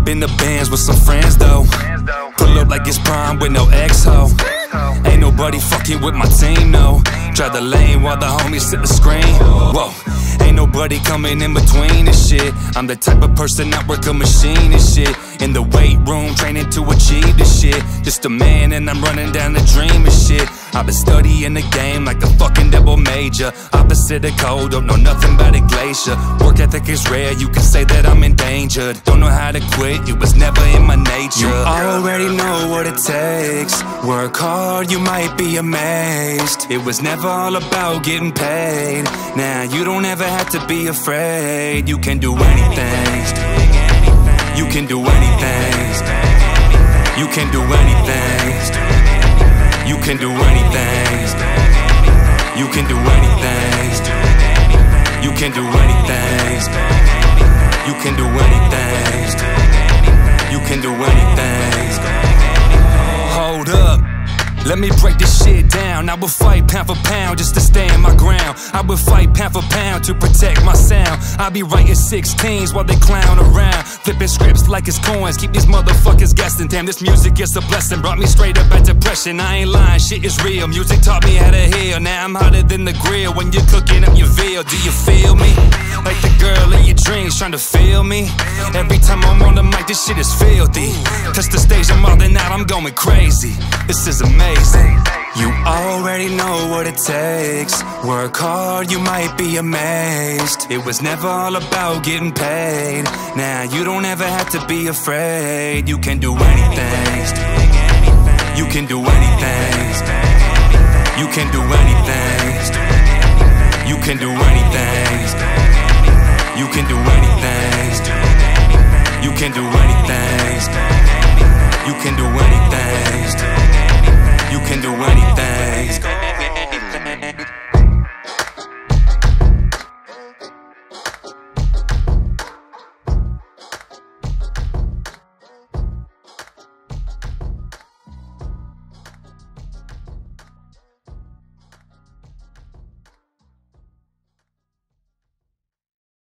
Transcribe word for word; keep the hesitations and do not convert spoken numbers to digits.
up in the Benz with some friends though. Pull up like it's prime with no X-ho. Ain't nobody fucking with my team, no. Drive the lane while the homies hit the screen. Whoa, ain't nobody coming in between this shit. I'm the type of person that work a machine and shit. In the weight room, training to achieve this shit. Just a man and I'm running down the dream and shit. I've been studying the game like a fucking double major. Opposite of cold, don't know nothing about a glacier. Work ethic is rare, you can say that I'm endangered. Don't know how to quit, it was never in my nature. You already know what it takes. Work hard, you might be amazed. It was never all about getting paid. Now you don't ever have to be afraid. You can do anything. You can do anything. You can do anything. You can do anything. You can do anything. You can do anything. You can do anything. You can do anything. Hold up, let me break this shit down. I would fight pound for pound just to stand my ground. I would fight pound for pound to protect my sound. I be writing sixteens while they clown around, flipping scripts like it's coins, keep these motherfuckers guessing. Damn, this music is a blessing, brought me straight up at depression. I ain't lying, shit is real. Music taught me how to heal. Now I'm hotter than the grill when you're cooking up your veal. Do you feel me? Like the girl in your dreams trying to feel me. Every time I'm on the mic, this shit is filthy. Touch the stage, I'm all out, I'm going crazy. This is amazing. You already know what it takes. Work hard, you might be amazed. It was never all about getting paid. Now you don't ever have to be afraid. You can do anything. You can do anything. You can do anything. You can do anything. You can do anything. You can do anything. You can do anything.